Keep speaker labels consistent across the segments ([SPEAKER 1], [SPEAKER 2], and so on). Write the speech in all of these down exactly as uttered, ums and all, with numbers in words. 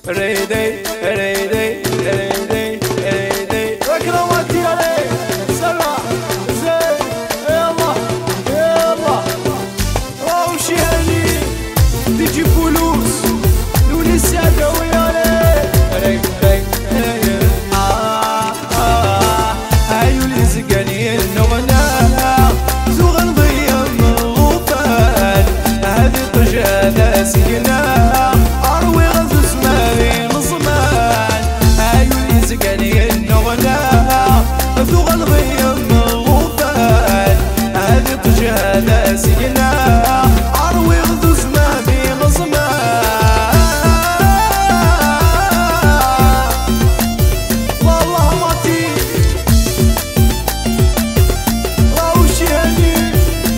[SPEAKER 1] ريدي ريدي ريدي ريدي وكرواتي علي سلمى زين يلا يلا وشي هني تجي فلوس لون السادة ويالي ري ري ري آه آه هايو اللي زقاني النغنى زوغ نضيم الغفال هذه طجادة سينا أروي غزو سماري نصمان هايو اللي زقاني النغنى زوغ نضيم الغفال هذه طجادة سينا أروي غزو سماري نصمان والله ماتي وشياني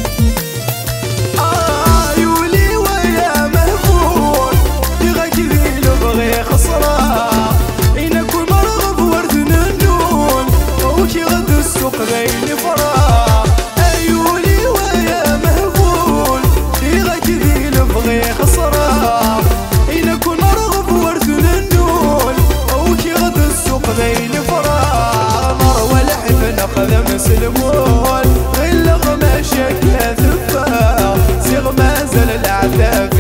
[SPEAKER 1] آيولي ويا مهفور يغا كذي لبغي خسرة إنا كل مرغب ورد ننون وكي غد السوق بين فرا آيولي ويا مهفور يغا كذي لبغي خسرة إنا كل مرغب ورد ننون وكي غد السوق بين فرا مروة لحب ناخذ مسلمون غير لغمة شكلها ثفا صيغ ما زال العذاب